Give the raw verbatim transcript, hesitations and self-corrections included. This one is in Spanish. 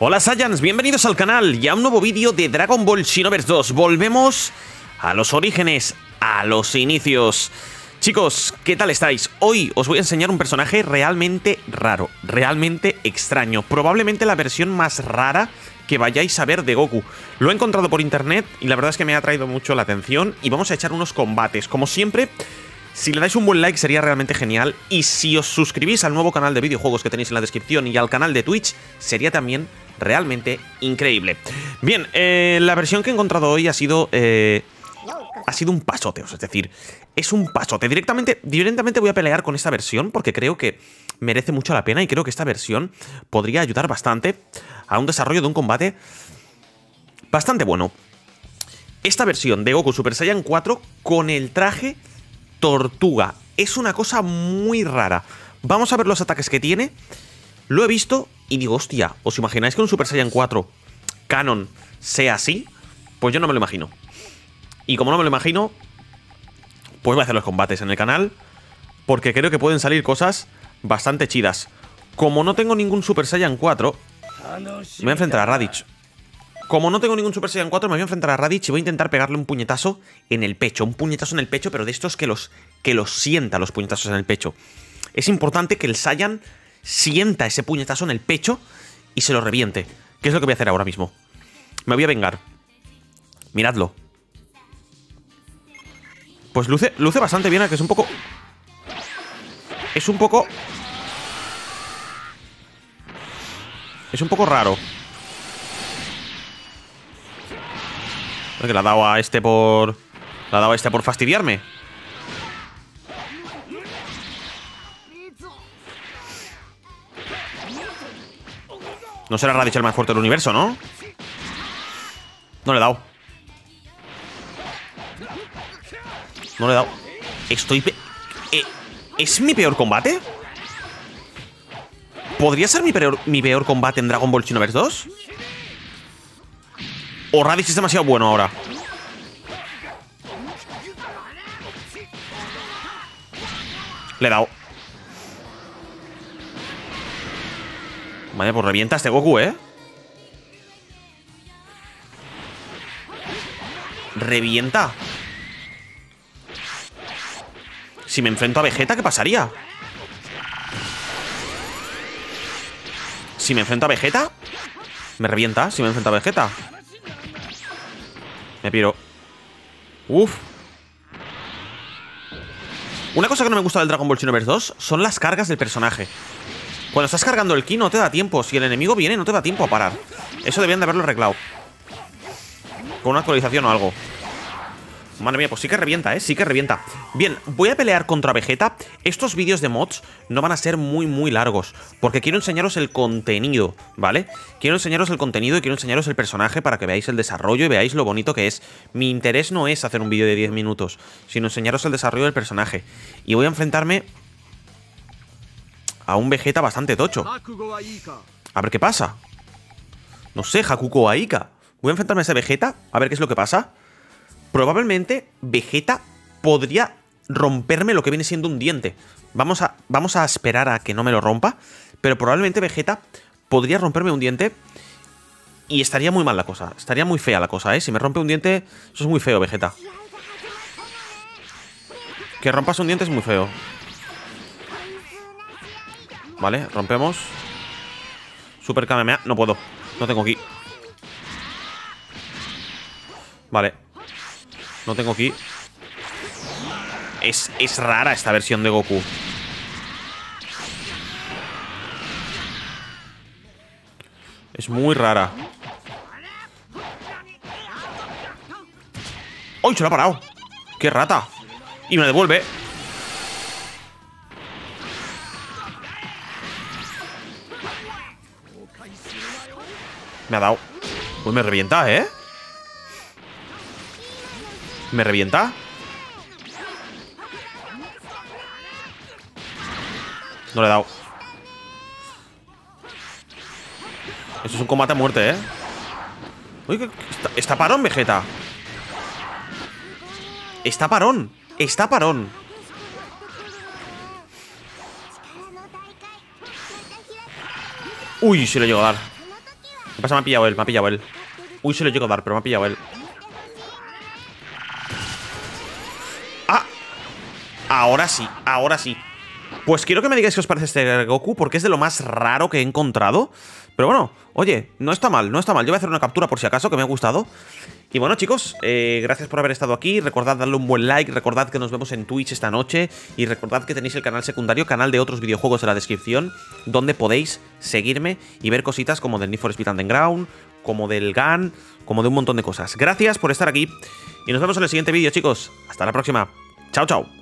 Hola Saiyans, bienvenidos al canal y a un nuevo vídeo de Dragon Ball Xenoverse dos. Volvemos a los orígenes, a los inicios. Chicos, ¿qué tal estáis? Hoy os voy a enseñar un personaje realmente raro, realmente extraño. Probablemente la versión más rara que vayáis a ver de Goku. Lo he encontrado por internet y la verdad es que me ha atraído mucho la atención. Y vamos a echar unos combates. Como siempre, si le dais un buen like sería realmente genial. Y si os suscribís al nuevo canal de videojuegos que tenéis en la descripción y al canal de Twitch, sería también realmente increíble. Bien, eh, la versión que he encontrado hoy ha sido... Eh, ha sido un pasote, es decir, es un pasote. Directamente, directamente voy a pelear con esta versión porque creo que merece mucho la pena y creo que esta versión podría ayudar bastante a un desarrollo de un combate bastante bueno. Esta versión de Goku Super Saiyan cuatro con el traje tortuga es una cosa muy rara. Vamos a ver los ataques que tiene. Lo he visto y digo, hostia, ¿os imagináis que un Super Saiyan cuatro canon sea así? Pues yo no me lo imagino. Y como no me lo imagino, pues voy a hacer los combates en el canal, porque creo que pueden salir cosas bastante chidas. Como no tengo ningún Super Saiyan cuatro, me voy a enfrentar a Raditz. Como no tengo ningún Super Saiyan cuatro, me voy a enfrentar a Raditz y voy a intentar pegarle un puñetazo en el pecho. Un puñetazo en el pecho, pero de estos que los, que los sienta los puñetazos en el pecho. Es importante que el Saiyan sienta ese puñetazo en el pecho y se lo reviente. ¿Qué es lo que voy a hacer ahora mismo? Me voy a vengar. Miradlo. Pues luce, luce bastante bien, que es un poco... Es un poco... Es un poco raro. Que le ha dado a este por... Le ha dado a este por fastidiarme. No será Raditz el más fuerte del universo, ¿no? No le he dado. No le he dado. Estoy... Pe eh, ¿Es mi peor combate? ¿Podría ser mi peor, mi peor combate en Dragon Ball Xenoverse dos? ¿O Raditz es demasiado bueno ahora? Le he dado. Vale, pues revienta este Goku, ¿eh? Revienta. Si me enfrento a Vegeta, ¿qué pasaría? Si me enfrento a Vegeta, me revienta. Si me enfrento a Vegeta, me piro. Uf. Una cosa que no me gusta del Dragon Ball Xenoverse dos son las cargas del personaje. Cuando estás cargando el ki no te da tiempo. Si el enemigo viene no te da tiempo a parar. Eso debían de haberlo arreglado con una actualización o algo. Madre mía, pues sí que revienta, ¿eh? Sí que revienta. Bien, voy a pelear contra Vegeta. Estos vídeos de mods no van a ser muy, muy largos, porque quiero enseñaros el contenido, ¿vale? Quiero enseñaros el contenido y quiero enseñaros el personaje para que veáis el desarrollo y veáis lo bonito que es. Mi interés no es hacer un vídeo de diez minutos, sino enseñaros el desarrollo del personaje. Y voy a enfrentarme a un Vegeta bastante tocho. A ver qué pasa. No sé, Hakuko Aika. Voy a enfrentarme a ese Vegeta, a ver qué es lo que pasa. Probablemente Vegeta podría romperme lo que viene siendo un diente. Vamos a, vamos a esperar a que no me lo rompa. Pero probablemente Vegeta podría romperme un diente y estaría muy mal la cosa. Estaría muy fea la cosa, ¿eh? Si me rompe un diente, eso es muy feo, Vegeta. Que rompas un diente es muy feo. Vale, rompemos. Super Kamehameha, no puedo. No tengo ki. Vale. No tengo ki. Es, es rara esta versión de Goku. Es muy rara. ¡Uy! Se lo ha parado. ¡Qué rata! Y me devuelve. Me ha dado. Pues me revienta, ¿eh? ¿Me revienta? No le he dado. Esto es un combate a muerte, ¿eh? Uy, que está, está parón, Vegeta. Está parón. Está parón. Uy, se le llegó a dar. ¿Qué pasa? Me ha pillado él, me ha pillado él. Uy, se lo llego a dar, pero me ha pillado él. ¡Ah! Ahora sí, ahora sí. Pues quiero que me digáis qué os parece este Goku, porque es de lo más raro que he encontrado. Pero bueno, oye, no está mal, no está mal. Yo voy a hacer una captura por si acaso, que me ha gustado. Y bueno, chicos, eh, gracias por haber estado aquí. Recordad darle un buen like, recordad que nos vemos en Twitch esta noche. Y recordad que tenéis el canal secundario, canal de otros videojuegos en la descripción, donde podéis seguirme y ver cositas como del Need for Speed Underground, como del Gun, como de un montón de cosas. Gracias por estar aquí y nos vemos en el siguiente vídeo, chicos. Hasta la próxima. Chao, chao.